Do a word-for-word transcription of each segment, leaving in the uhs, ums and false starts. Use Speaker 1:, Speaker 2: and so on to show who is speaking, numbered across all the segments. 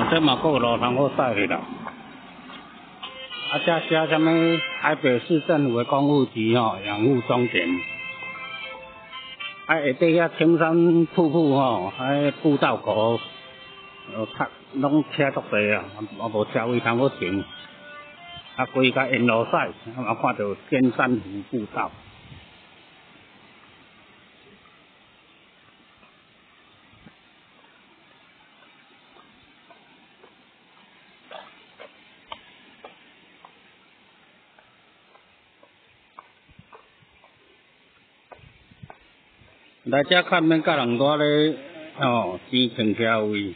Speaker 1: 这嘛还有路通好驶去啦。啊，这写什么台北市政府的公务局吼，养护终点。啊，下底遐青山瀑布吼，迄步道口，呃，较拢车足济啊，啊无车位通好停。啊，规个沿路驶，啊看到尖山湖步道。来遮看免甲人多咧，哦，钱停车位。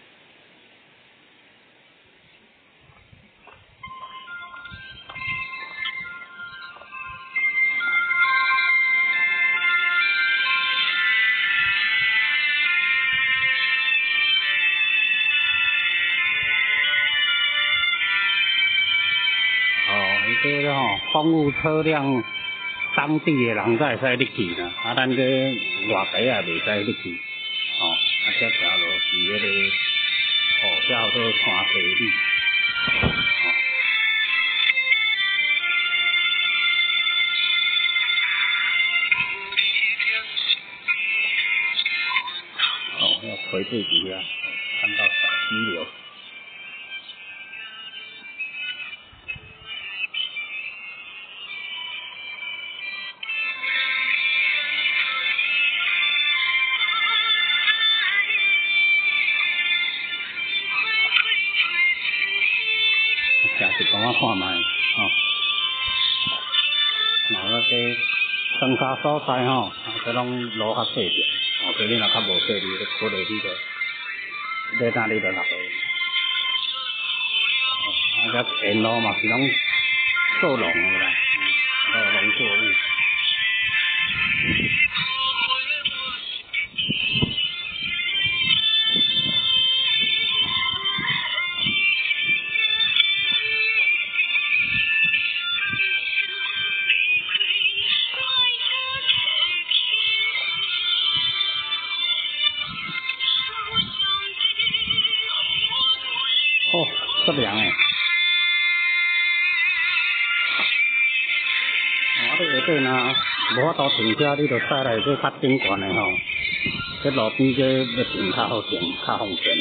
Speaker 1: 哦，迄个吼，公务车辆。当地的人才会使入去啦，啊，咱这外地也袂使入去，哦，啊，这条路是迄个，哦，叫做山地路，哦，哦，要回对底下，看到小溪流。帮我看卖，吼，然后那个长沙所在吼，啊，这拢路较细条，哦，所以你若较无细，你就过落去就，你哪里就落去。啊，这沿路嘛是拢做农的啦，嗯，都农作物。哦，足凉诶！我伫下底若无法度停车，你着驶来这较顶悬诶吼，这路边这要停较好停，较方便。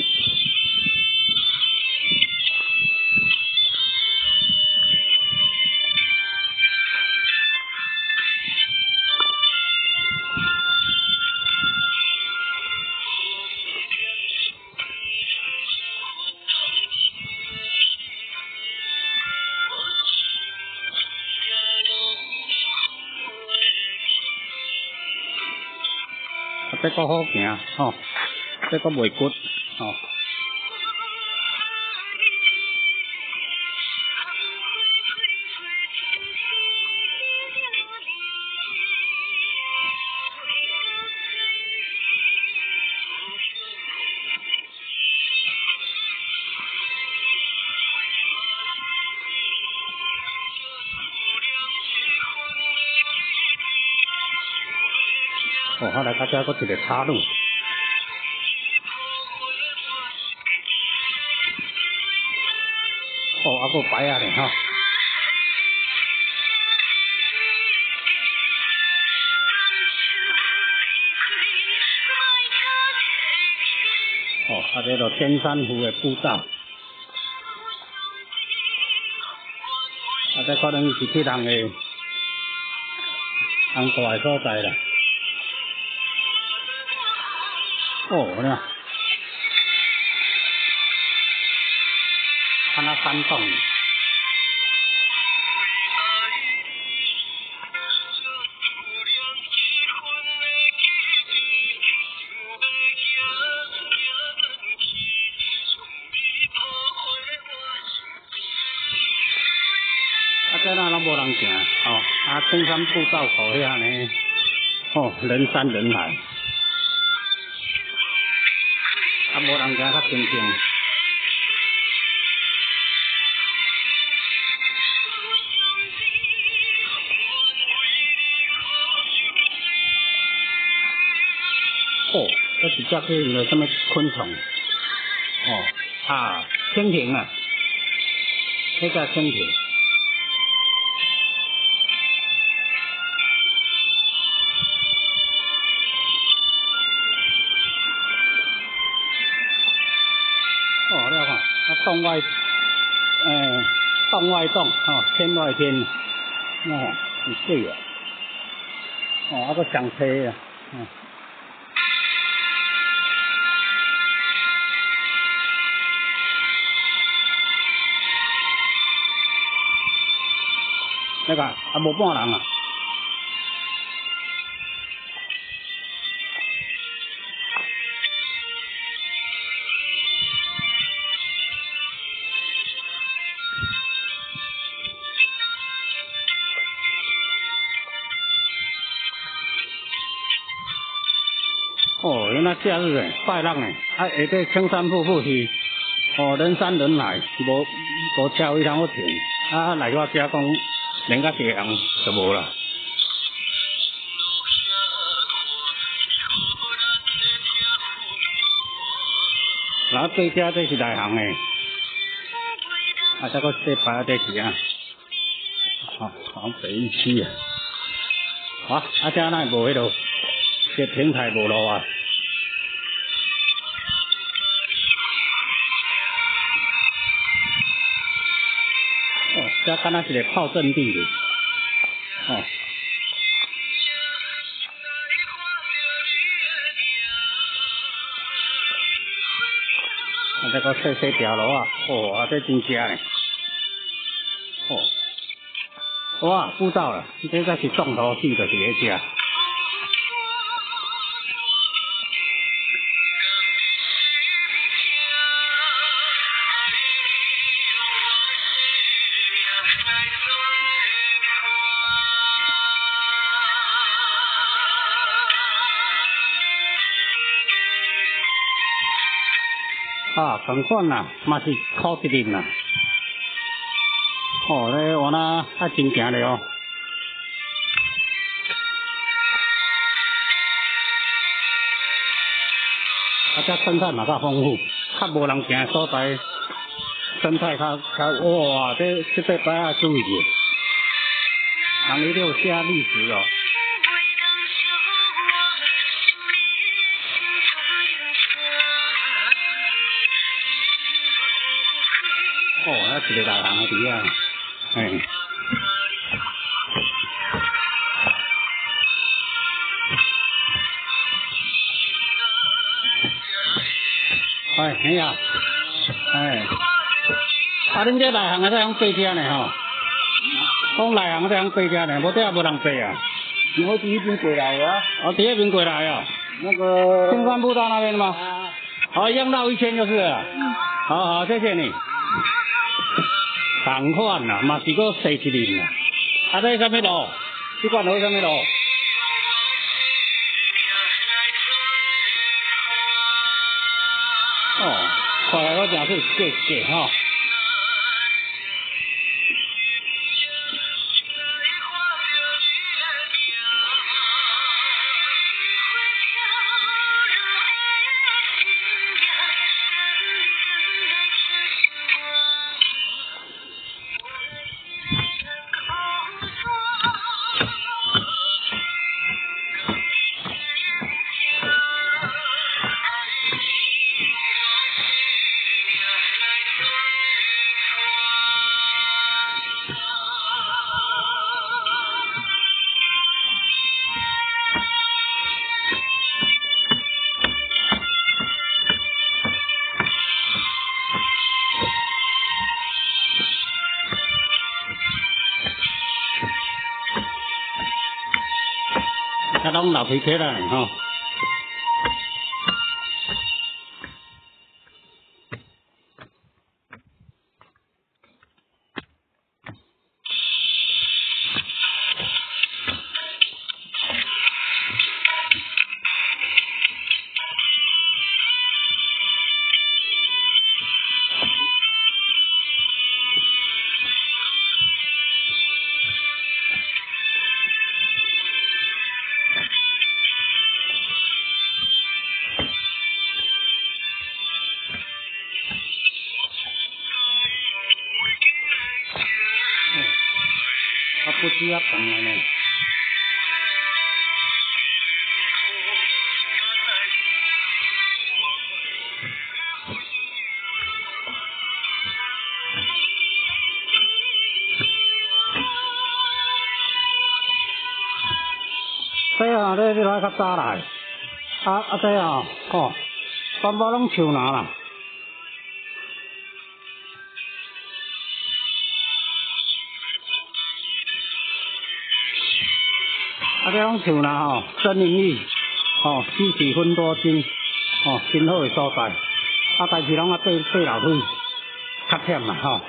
Speaker 1: 这个好行吼，这个袂骨吼。哦，后来大家搁一个岔路。哦，还佫白啊咧吼。哦，啊，这个尖山湖的步道，啊，这可能是去人的人大的所在啦。哦，那，看那山洞。这那拢无人行，哦，啊，青山步道口遐呢，哦，人山人海，啊，无人行较清静。哦，这是只个有什么昆虫？哦，啊， 啊，蜻蜓啊，这叫蜻蜓。哦，了看，啊，洞外，诶，洞外洞，哦，天外天，哦，很水啊，哦，啊，个上车啊，嗯。那个啊，无半人啊。哦，原来假日诶，拜六诶，啊，下底青山瀑布是，哦，人山人海，无无车位通好停，啊，来我遮讲，连个地人就无啦。然后对遮这是内行诶，啊，再个这排这是啊，好，好北一区啊，好，啊，遮那无迄落，这平台无路啊。哦，遮敢若一个炮阵地哩，哦。啊，这个细细条路啊，哦，啊，这真正嘞，哦，哇，步道了，这才是重头戏，就是迄只。啊，同款啦，嘛是靠一面啦。哦，咧我那还真行咧哦。啊，遮生态嘛较丰富，较无人行的所在，生态较较哇，这这块摆啊注意的，人伊都有写历史哦。哦，那一个大行伫遐，嘿。哎，嘿呀，哎，啊，恁这内行的在用对遮呢吼，讲内行在用对遮呢，无底下无人坐啊。我第一边过来啊。哦，第一边过来啊。那个。青山步道那边吗？啊。好，样绕一圈就是了。嗯。好好，谢谢你。同款啦，嘛是个细一面啦。啊，这是啥物路？这管路啥物路？哦，看来我真是过过吼。啊，拢老皮车啦吼。 比较长的呢。这啊，这这来较早来，啊啊这啊，吼，全部拢树林啦。啊，这种树林吼，森林里，吼，四季分多金，吼，真好诶所在。啊，但是拢啊爬爬楼梯，较忝啦吼。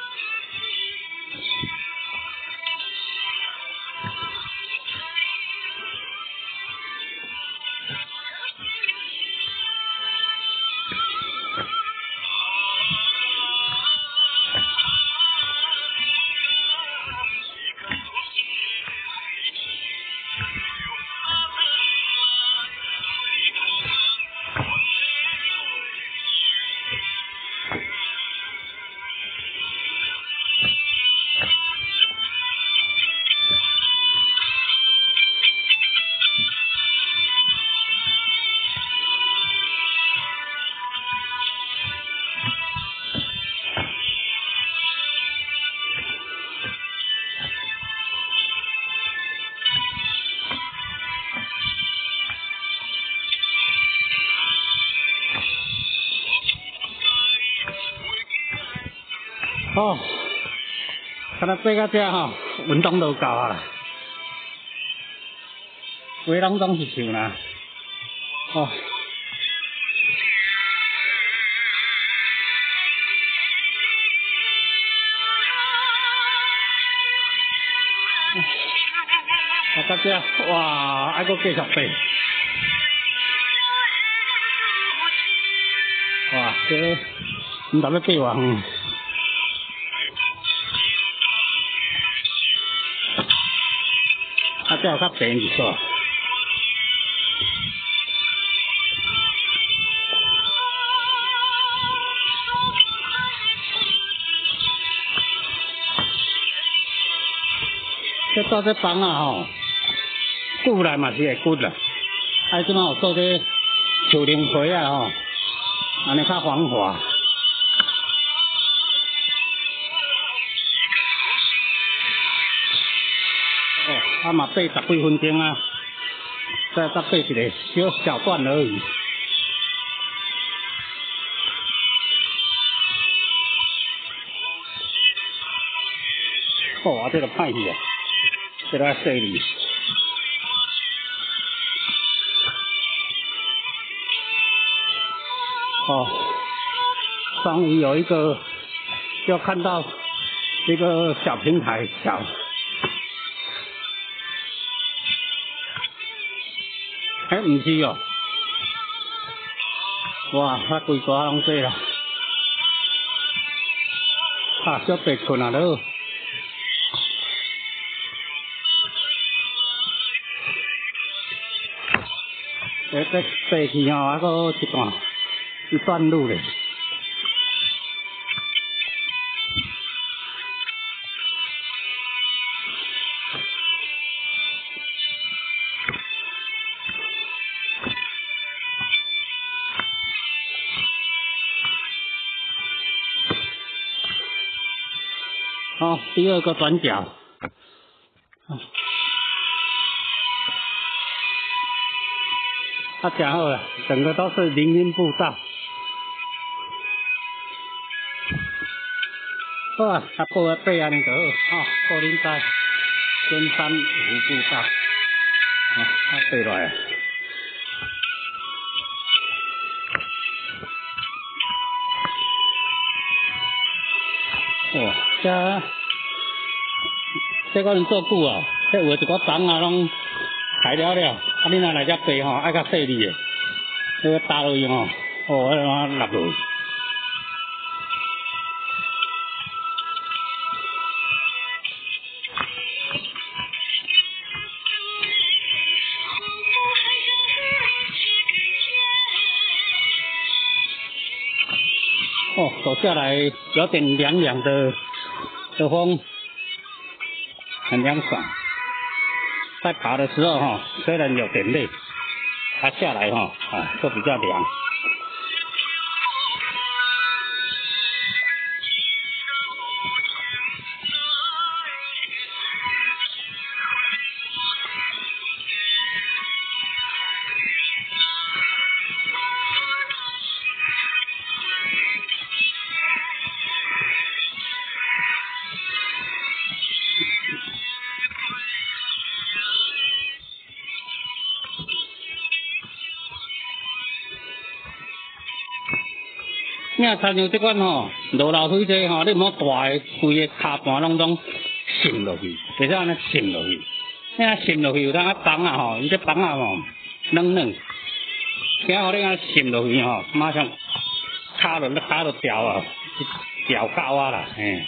Speaker 1: 哦，看他爬到这吼，运动都够啊啦。规拢拢是树啦，哦。啊，到这，哇，还阁继续爬。哇，这唔知要爬偌远。啊，这有较平一撮。这做这房啊吼，久来嘛是会骨啦。啊，即摆有做这树林皮啊吼，安尼较防滑。哦，啊嘛爬十几分钟啊，再再爬一个小小段而已。哦，啊这个歹去啊，这个细腻。哦，终于有一个，就看到这个小平台小。哎，唔是哦，哇，啊规大拢这啦，啊，小白困啊都。诶，这爬去吼，还阁一段一段路咧。哦，第二个转角。啊，真好了，整个都是林荫步道。好啊，啊，步啊爬安尼就好，哦，布林在尖山湖步道，哦，啊爬落来。哦，这这个人做久啊，这有一个丛啊拢开了了，啊你若来遮爬吼，爱较细腻的，这个打落去吼，哦，迄个落落去。哦，走下来有点凉凉的的风。 很凉爽。在爬的时候哈，虽然有点累，它下来哈啊就比较凉。你若参像这款吼，落楼梯这吼，你唔好大个，规个骹盘拢总渗落去，袂使安尼渗落去。你若渗落去有当啊放啊吼，伊这放啊吼软软，惊互你安渗落去吼，马上骹落骹落掉啊，掉高啊啦，嘿。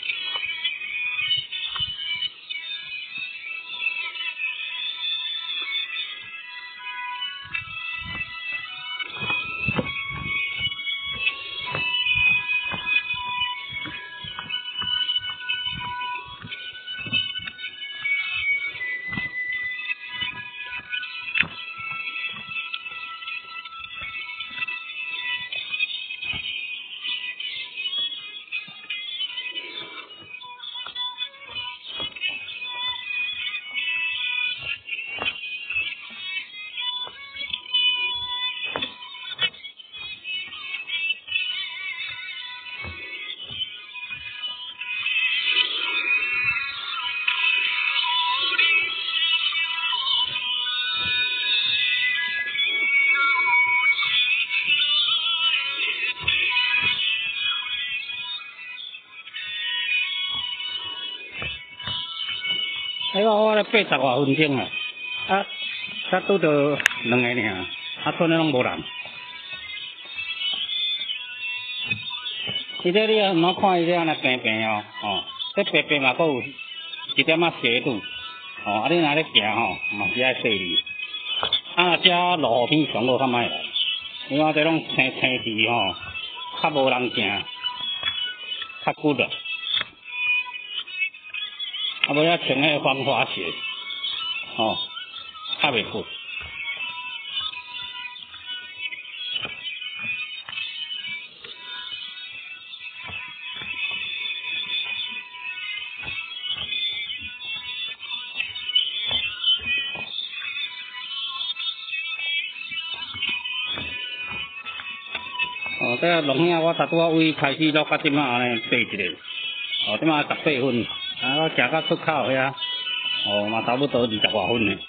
Speaker 1: 哎我我咧八十外分钟啊，啊，才拄到两个尔，啊，剩的拢无人。伊这你啊，唔好看伊这安尼平平哦，哦，这平平嘛，佫有一点仔斜度，哦，啊，你若咧行吼，嘛是爱细腻。啊，这路边上路较歹来，因为这拢青青地吼，较无人行，较骨了。啊，无要穿迄个防滑鞋，哦，较袂骨。哦，这龙兄我差拄啊位开始录到即马安尼爬一个，哦，即马十八分，啊，我行到出口遐，哦，嘛差不多二十外分呢。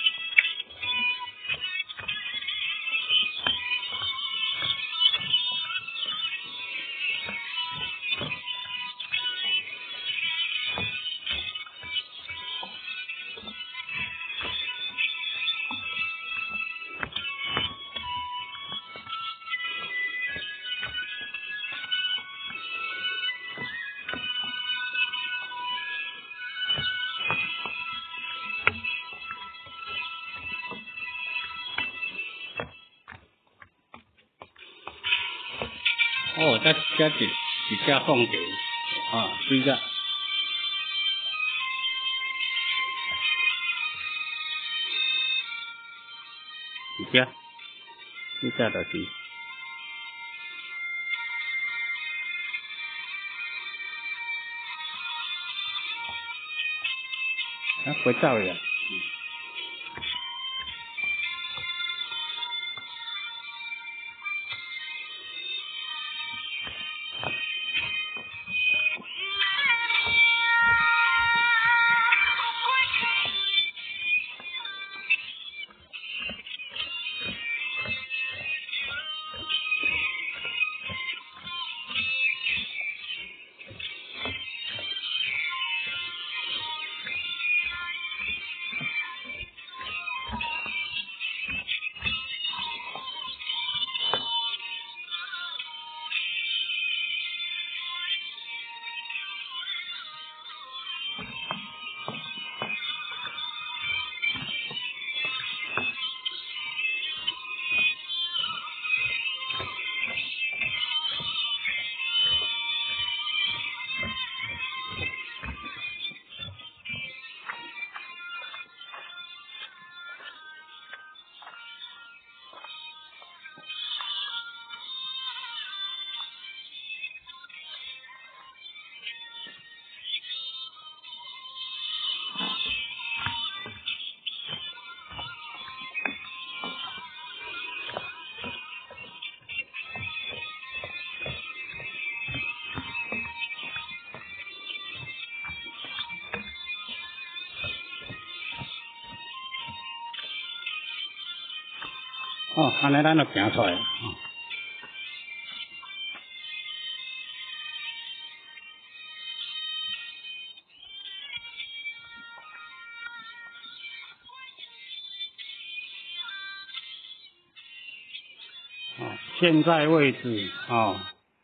Speaker 1: 哦，这这一一只凤蝶，啊，水个，一只，一只就是，啊，会走呀。 哦，安尼咱就行出来了。哦，现在位置哦。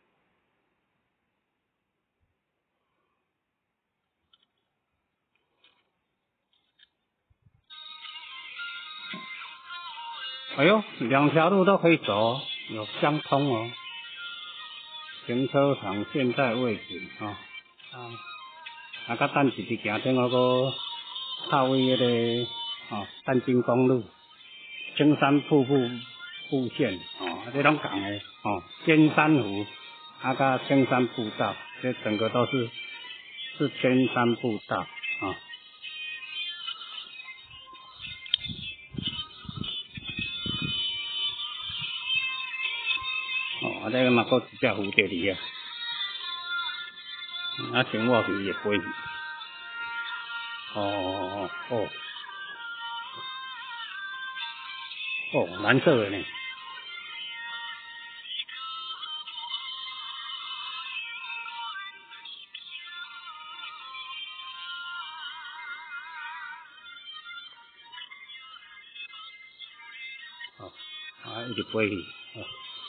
Speaker 1: 哎呦，两条路都可以走，有相通哦。停车场现在位置哦，啊，啊，甲等一直行顶那个靠位迄个哦，淡金公路、青山瀑布路线哦，这拢共的哦，尖山湖啊，甲青山步道，这整个都是是尖山步道啊。哦哦，啊，这个嘛，搁一只蝴蝶鱼啊，啊，青蛙鱼也飞。哦哦哦哦，蓝色的呢。哦，啊，一直飞去。哦。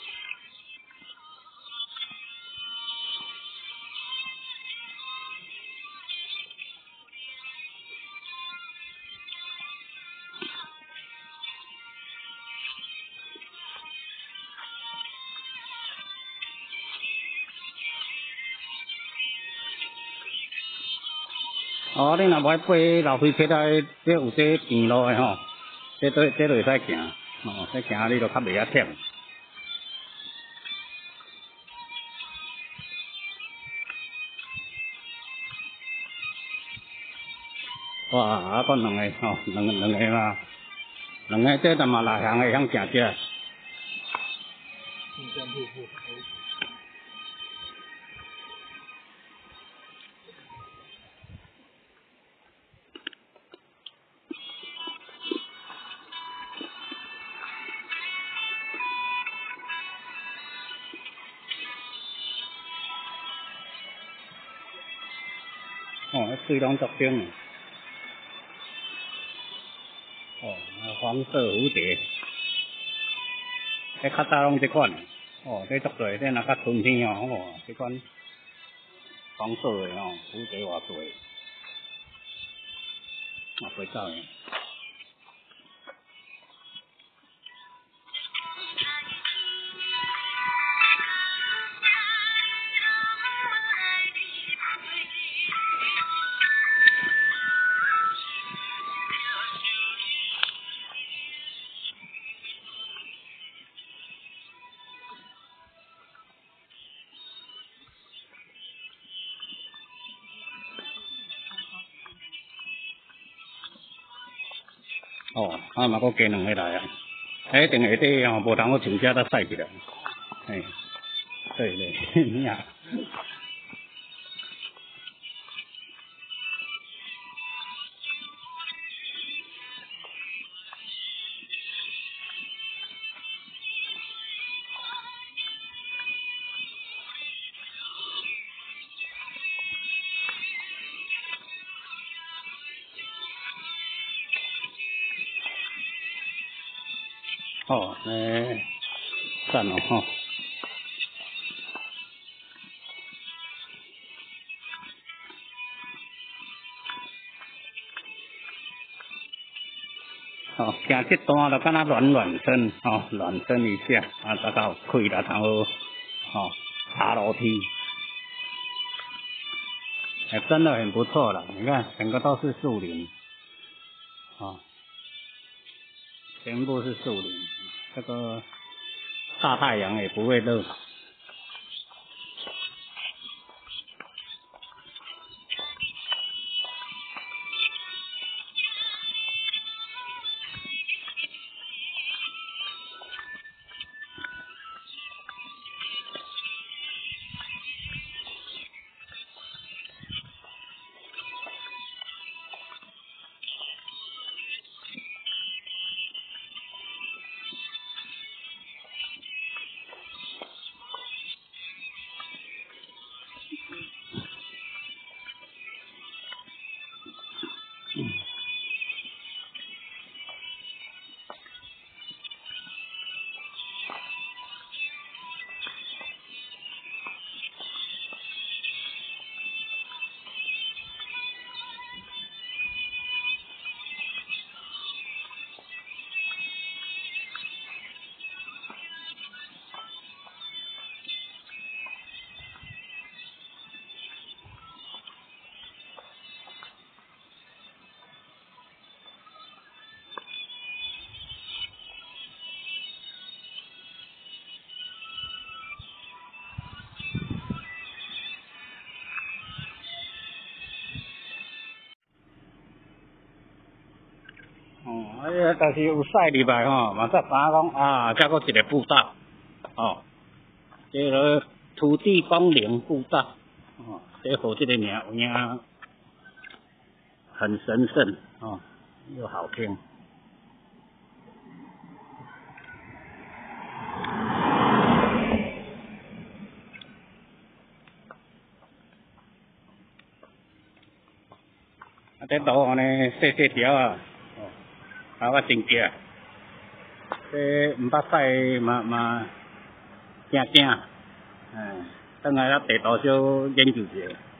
Speaker 1: 哦，你若无爱飞老飞飞来，这有这平路的吼，这这这就会使行，哦，这行你就较袂遐忝。哇，啊，搁两个吼，两个两个嘛，两个这淡薄内行的向行遮。青山瀑布。哦，水拢足冰的。哦，黄色蝴蝶，迄较早拢这款的。哦，这足多，这若较春天哦，哦，这款黄色的哦，蝴蝶偌多，啊，袂走呢。哦，啊嘛，搁加两个来啊！哎，定下底哦，无通我穿遮才晒起来。哎，对对，呀。哦，哎，赞哦吼。哦，行这段就敢若暖暖身，哦，暖身一下，啊，再到开了，然后，哦，爬楼梯，哎，真的很不错了。你看，整个都是树林，哦，全部是树林，这个大太阳也不会热。 个就是有驶入来吼，嘛才知影讲啊，再搁一个步道，哦，这个土地公陵步道，哦，这好这个名有影很神圣哦，又好听。啊，这路呢细细条啊，哦，啊我真惊，这毋捌驶嘛嘛惊惊，哎，等下咱地图小研究一下。